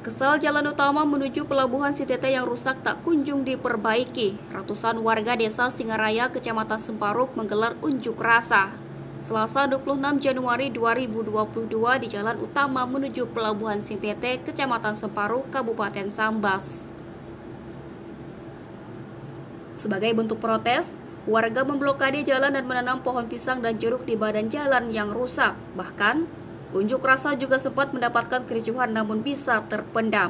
Kesal jalan utama menuju pelabuhan Sintete yang rusak tak kunjung diperbaiki. Ratusan warga desa Singaraya, Kecamatan Semparuk menggelar unjuk rasa Selasa 26 Januari 2022 di jalan utama menuju pelabuhan Sintete, Kecamatan Semparuk, Kabupaten Sambas. Sebagai bentuk protes, warga memblokade jalan dan menanam pohon pisang dan jeruk di badan jalan yang rusak. Bahkan unjuk rasa juga sempat mendapatkan kericuhan namun bisa terpendam.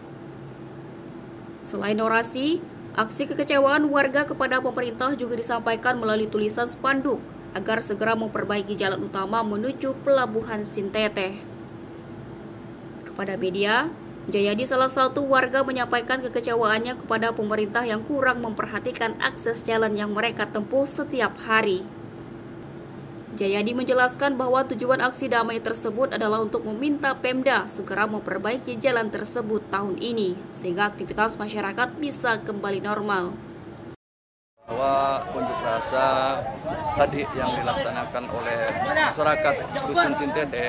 Selain orasi, aksi kekecewaan warga kepada pemerintah juga disampaikan melalui tulisan spanduk agar segera memperbaiki jalan utama menuju pelabuhan Sintete. Kepada media, Jayadi, salah satu warga, menyampaikan kekecewaannya kepada pemerintah yang kurang memperhatikan akses jalan yang mereka tempuh setiap hari. Jayadi menjelaskan bahwa tujuan aksi damai tersebut adalah untuk meminta Pemda segera memperbaiki jalan tersebut tahun ini, sehingga aktivitas masyarakat bisa kembali normal. Bahwa unjuk rasa tadi yang dilaksanakan oleh masyarakat Dusun Sintete,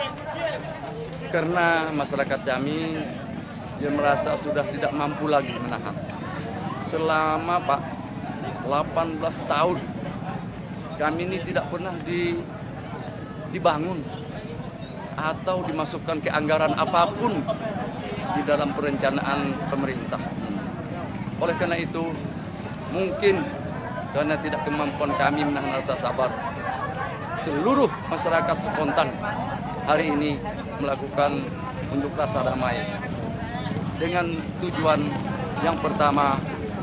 karena masyarakat kami yang merasa sudah tidak mampu lagi menahan. Selama 18 tahun kami ini tidak pernah dibangun atau dimasukkan ke anggaran apapun di dalam perencanaan pemerintah. Oleh karena itu, mungkin karena tidak kemampuan kami menahan rasa sabar, seluruh masyarakat spontan hari ini melakukan unjuk rasa damai dengan tujuan yang pertama,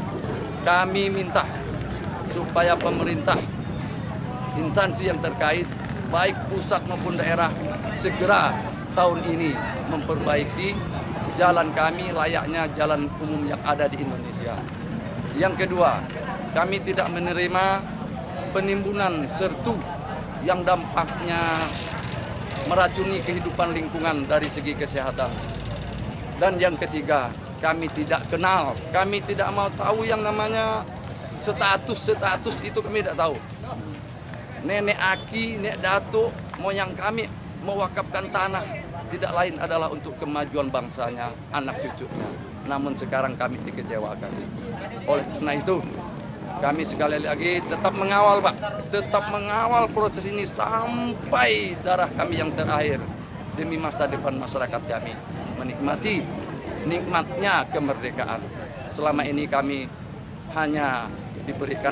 kami minta supaya pemerintah, instansi yang terkait, baik pusat maupun daerah, segera tahun ini memperbaiki jalan kami layaknya jalan umum yang ada di Indonesia. Yang kedua, kami tidak menerima penimbunan sertu yang dampaknya meracuni kehidupan lingkungan dari segi kesehatan. Dan yang ketiga, kami tidak kenal, kami tidak mau tahu yang namanya status itu kami tidak tahu. Nenek aki, nenek datuk, moyang kami mewakafkan tanah tidak lain adalah untuk kemajuan bangsanya, anak cucunya. Namun sekarang kami dikecewakan. Oleh karena itu, kami sekali lagi tetap mengawal, Pak. Tetap mengawal proses ini sampai darah kami yang terakhir. Demi masa depan masyarakat kami. Menikmati nikmatnya kemerdekaan. Selama ini kami hanya diberikan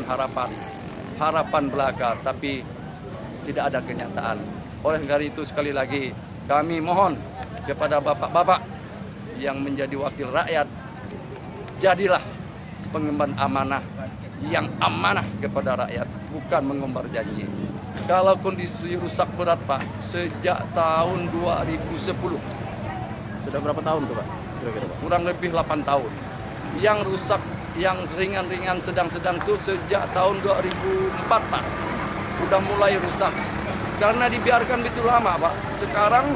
harapan belaka, tapi tidak ada kenyataan. Oleh karena itu sekali lagi kami mohon kepada bapak-bapak yang menjadi wakil rakyat, jadilah pengemban amanah yang amanah kepada rakyat, bukan mengumbar janji. Kalau kondisi rusak berat, Pak, sejak tahun 2010. Sudah berapa tahun tuh, Pak? Kira-kira, Pak? Kurang lebih 8 tahun. Yang rusak, yang ringan-ringan, sedang-sedang itu sejak tahun 2004, Pak. Udah mulai rusak. Karena dibiarkan begitu lama, Pak. Sekarang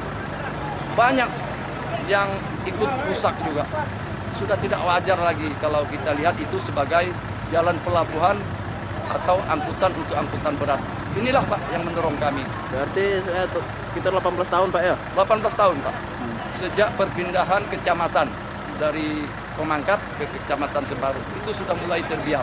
banyak yang ikut rusak juga. Sudah tidak wajar lagi kalau kita lihat itu sebagai jalan pelabuhan atau angkutan untuk angkutan berat. Inilah, Pak, yang mendorong kami. Berarti sekitar 18 tahun, Pak, ya? 18 tahun, Pak. Sejak perpindahan kecamatan dari Pemangkat ke Kecamatan Semparuk, itu sudah mulai terbiar.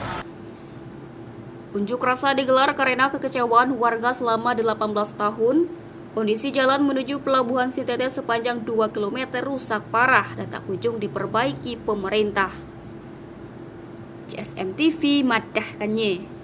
Unjuk rasa digelar karena kekecewaan warga selama 18 tahun. Kondisi jalan menuju pelabuhan Sintete sepanjang 2 km rusak parah dan tak kunjung diperbaiki pemerintah. CSM TV madahkannya.